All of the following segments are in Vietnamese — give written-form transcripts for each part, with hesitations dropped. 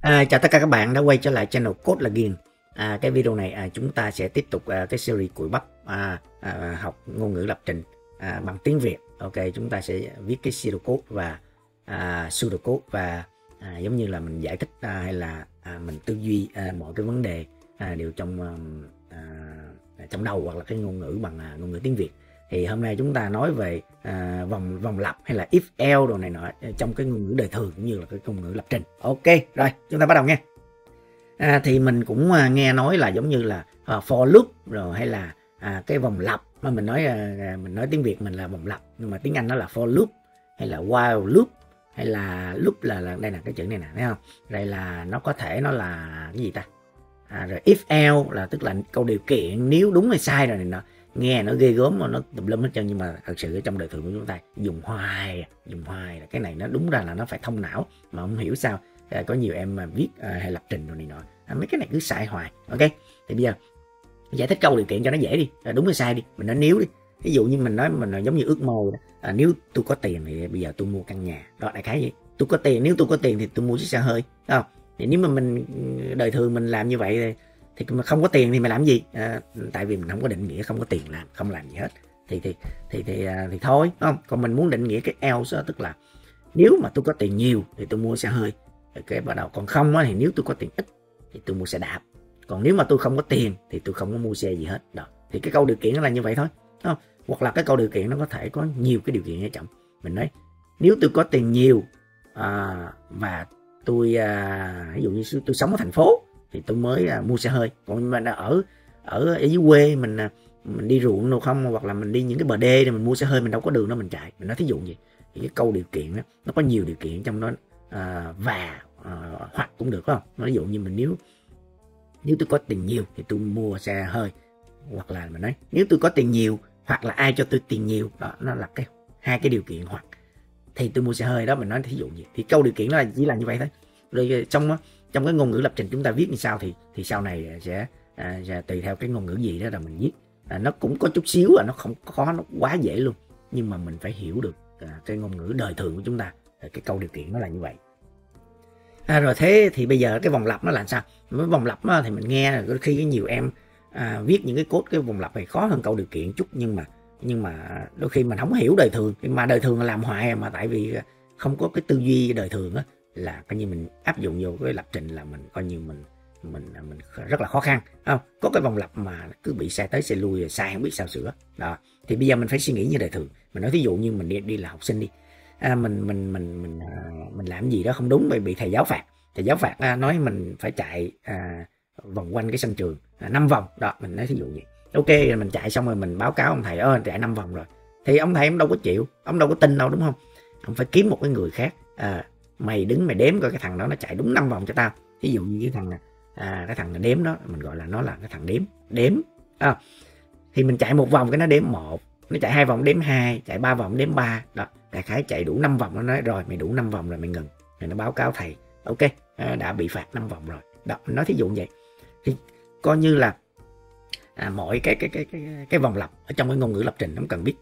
Chào tất cả các bạn đã quay trở lại channel Code Login. Cái video này chúng ta sẽ tiếp tục cái series cùi bắp học ngôn ngữ lập trình bằng tiếng Việt. Ok, chúng ta sẽ viết cái pseudocode và pseudocode và giống như là mình giải thích hay là mình tư duy mọi cái vấn đề đều trong đầu hoặc là cái ngôn ngữ bằng ngôn ngữ tiếng Việt. Thì hôm nay chúng ta nói về vòng lặp hay là if else đồ này nọ trong cái ngôn ngữ đời thường cũng như là cái ngôn ngữ lập trình. Ok, rồi chúng ta bắt đầu nha. Thì mình cũng nghe nói là giống như là for loop rồi hay là cái vòng lặp, mà mình nói tiếng Việt mình là vòng lặp, nhưng mà tiếng Anh nó là for loop hay là while loop hay là loop là đây là cái chữ này nè, thấy không? Đây là nó có thể nó là cái gì ta? Rồi if else là tức là câu điều kiện nếu đúng hay sai rồi này nọ. Nghe nó ghê gớm mà nó tùm lum hết trơn, nhưng mà thật sự ở trong đời thường của chúng ta dùng hoài là cái này nó đúng ra là nó phải thông não, mà không hiểu sao có nhiều em mà viết hay lập trình rồi này nọ mấy cái này cứ sai hoài. Ok, thì bây giờ giải thích câu điều kiện cho nó dễ đi, đúng hay sai đi, mình nói nếu đi. Ví dụ như mình nói giống như ước mơ nếu tôi có tiền thì bây giờ tôi mua căn nhà đó, đại khái vậy. Tôi có tiền, nếu tôi có tiền thì tôi mua chiếc xe hơi, đúng không? Thì nếu mà mình đời thường mình làm như vậy thì mà không có tiền thì mình làm gì? Tại vì mình không có định nghĩa không có tiền làm, không làm gì hết thì thôi, đúng không? Còn mình muốn định nghĩa cái else đó, tức là nếu mà tôi có tiền nhiều thì tôi mua xe hơi. Ok, bắt đầu. Còn không thì nếu tôi có tiền ít thì tôi mua xe đạp. Còn nếu mà tôi không có tiền thì tôi không có mua xe gì hết. Đó. Thì cái câu điều kiện nó là như vậy thôi, đúng không? Hoặc là cái câu điều kiện nó có thể có nhiều cái điều kiện ở trong. Mình nói nếu tôi có tiền nhiều và tôi ví dụ như tôi sống ở thành phố thì tôi mới mua xe hơi. Còn mình ở dưới quê mình đi ruộng đâu không, hoặc là mình đi những cái bờ đê để mình mua xe hơi, mình đâu có đường đâu mình chạy. Mình nói thí dụ gì thì cái câu điều kiện đó nó có nhiều điều kiện trong đó, hoặc cũng được, không? Ví dụ như mình nếu tôi có tiền nhiều thì tôi mua xe hơi, hoặc là mình nói nếu tôi có tiền nhiều hoặc là ai cho tôi tiền nhiều, đó nó là hai cái điều kiện hoặc thì tôi mua xe hơi đó. Mình nói thí dụ gì thì câu điều kiện nó chỉ là như vậy thôi. Rồi trong cái ngôn ngữ lập trình chúng ta viết như sao thì sau này sẽ tùy theo cái ngôn ngữ gì đó là mình viết. Nó cũng có chút xíu nó không khó, nó quá dễ luôn, nhưng mà mình phải hiểu được cái ngôn ngữ đời thường của chúng ta, cái câu điều kiện nó là như vậy. Rồi thế thì bây giờ cái vòng lặp nó là sao? Với vòng lặp thì mình nghe đôi khi nhiều em viết những cái code cái vòng lặp này khó hơn câu điều kiện chút, nhưng mà đôi khi mình không hiểu đời thường, mà đời thường là làm hoài, mà tại vì không có cái tư duy đời thường á, là coi như mình áp dụng vô cái lập trình là mình coi như mình rất là khó khăn, không? Có cái vòng lặp mà cứ bị sai tới sai lui, sai không biết sao sửa đó. Thì bây giờ mình phải suy nghĩ như đời thường. Mình nói thí dụ như mình đi là học sinh đi, mình làm gì đó không đúng, bị thầy giáo phạt. Thầy giáo phạt nói mình phải chạy vòng quanh cái sân trường 5 vòng đó. Mình nói thí dụ vậy. Ok, mình chạy xong rồi mình báo cáo ông thầy chạy 5 vòng rồi, thì ông thầy ông đâu có chịu, ông đâu có tin đâu, đúng không? Ông phải kiếm một cái người khác, mày đứng mày đếm coi cái thằng đó nó chạy đúng 5 vòng cho tao. Ví dụ như cái thằng đếm đó mình gọi là nó là cái thằng đếm thì mình chạy một vòng cái nó đếm 1, nó chạy 2 vòng đếm 2, chạy 3 vòng đếm 3 đó. Đại khái chạy đủ 5 vòng nó nói rồi mày đủ 5 vòng rồi mày ngừng, rồi nó báo cáo thầy ok đã bị phạt 5 vòng rồi đó. Mình nói thí dụ vậy thì coi như là mọi cái vòng lặp ở trong cái ngôn ngữ lập trình, nó cần biết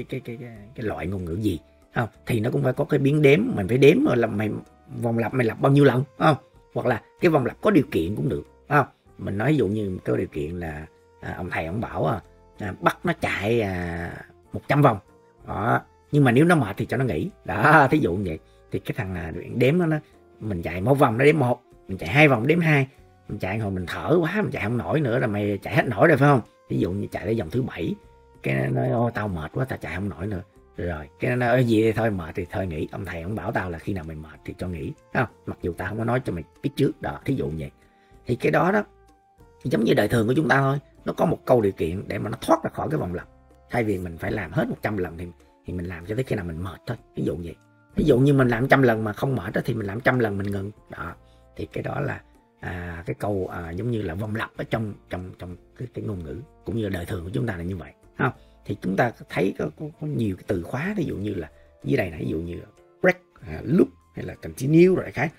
cái loại ngôn ngữ gì, không? Thì nó cũng phải có cái biến đếm, mình phải đếm là mày vòng lặp mày lặp bao nhiêu lần, không? Hoặc là cái vòng lặp có điều kiện cũng được, không? Mình nói ví dụ như có điều kiện là ông thầy ông bảo bắt nó chạy 100 vòng đó, nhưng mà nếu nó mệt thì cho nó nghỉ đó, thí dụ như vậy. Thì cái thằng đếm nó mình chạy 1 vòng nó đếm 1, mình chạy 2 vòng đếm 2, mình chạy hồi mình thở quá mình chạy không nổi nữa là mày chạy hết nổi rồi phải không? Ví dụ như chạy đến vòng thứ 7 cái nó nói ôi tao mệt quá tao chạy không nổi nữa, rồi cái nó nói gì thì thôi mệt thì thôi nghỉ. Ông thầy ông bảo tao là khi nào mày mệt thì cho nghỉ, không? Mặc dù tao không có nói cho mày biết trước đó, thí dụ vậy. Thì cái đó thì giống như đời thường của chúng ta thôi, nó có một câu điều kiện để mà nó thoát ra khỏi cái vòng lặp. Thay vì mình phải làm hết 100 lần thì mình làm cho tới khi nào mình mệt thôi, ví dụ vậy. Ví dụ như mình làm 100 lần mà không mệt đó, thì mình làm 100 lần mình ngừng đó. Thì cái đó là cái câu giống như là vòng lặp ở trong cái ngôn ngữ cũng như đời thường của chúng ta là như vậy, không? Thì chúng ta thấy có nhiều cái từ khóa, ví dụ như là dưới đây này, ví dụ như break, loop hay là continue rồi khác.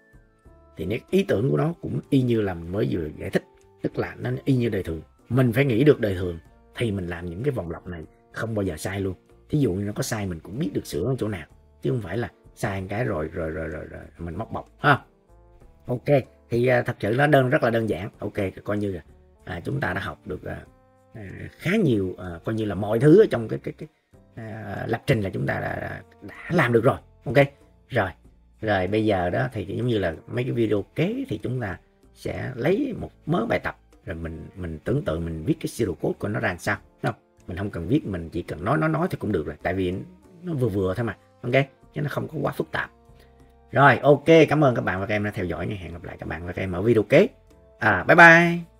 Thì ý tưởng của nó cũng y như là mình mới vừa giải thích, tức là nó y như đời thường. Mình phải nghĩ được đời thường thì mình làm những cái vòng lặp này không bao giờ sai luôn. Thí dụ như nó có sai mình cũng biết được sửa ở chỗ nào, chứ không phải là sai một cái rồi mình móc bọc ha. Ok, thì thật sự nó rất là đơn giản. Ok, coi như là chúng ta đã học được khá nhiều, coi như là mọi thứ ở trong cái lập trình là chúng ta đã làm được rồi. Ok, rồi bây giờ đó thì giống như là mấy cái video kế thì chúng ta sẽ lấy một mớ bài tập rồi mình tưởng tượng mình viết cái pseudocode của nó ra làm sao, đúng không? Mình không cần viết, mình chỉ cần nói thì cũng được rồi, tại vì nó vừa vừa thôi mà. Ok, chứ nó không có quá phức tạp. Rồi ok, cảm ơn các bạn và các em đã theo dõi nha. Hẹn gặp lại các bạn và các em ở video kế. Bye bye.